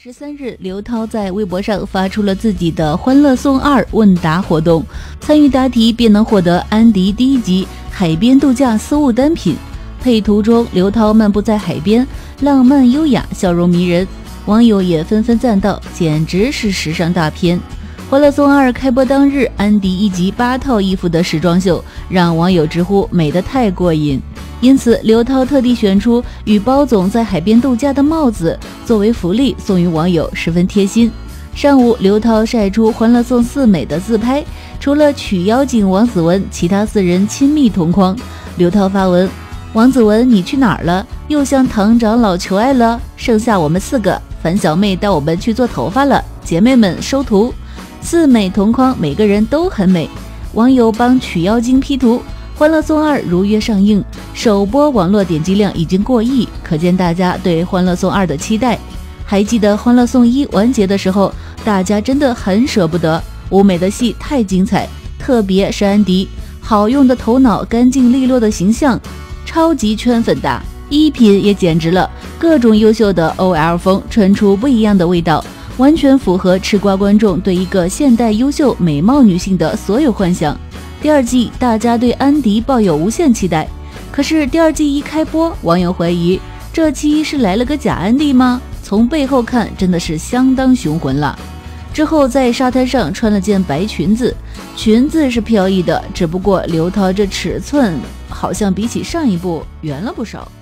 13日，刘涛在微博上发出了自己的《欢乐颂2》问答活动，参与答题便能获得安迪第1集海边度假私物单品。配图中，刘涛漫步在海边，浪漫优雅，笑容迷人，网友也纷纷赞道，简直是时尚大片。《欢乐颂2》开播当日，安迪1集8套衣服的时装秀让网友直呼美得太过瘾。因此，刘涛特地选出与包总在海边度假的帽子作为福利送予网友，十分贴心。上午，刘涛晒出《欢乐颂4》美的自拍，除了曲妖精王子文，其他4人亲密同框。刘涛发文：王子文你去哪儿了？又向唐长老求爱了？剩下我们4个，樊小妹带我们去做头发了，姐妹们收图。4美同框，每个人都很美。网友帮曲妖精 P 图。《欢乐颂2》如约上映，首播网络点击量已经过亿，可见大家对《欢乐颂2》的期待。还记得《欢乐颂1》完结的时候，大家真的很舍不得，舞美的戏太精彩，特别是安迪，好用的头脑，干净利落的形象，超级圈粉的。衣品也简直了，各种优秀的 OL 风穿出不一样的味道，完全符合吃瓜观众对一个现代优秀美貌女性的所有幻想。第2季大家对安迪抱有无限期待，可是第2季一开播，网友怀疑这期是来了个假安迪吗？从背后看真的是相当雄浑了。之后在沙滩上穿了件白裙子，裙子是飘逸的，只不过刘涛这尺寸好像比起上一部圆了不少。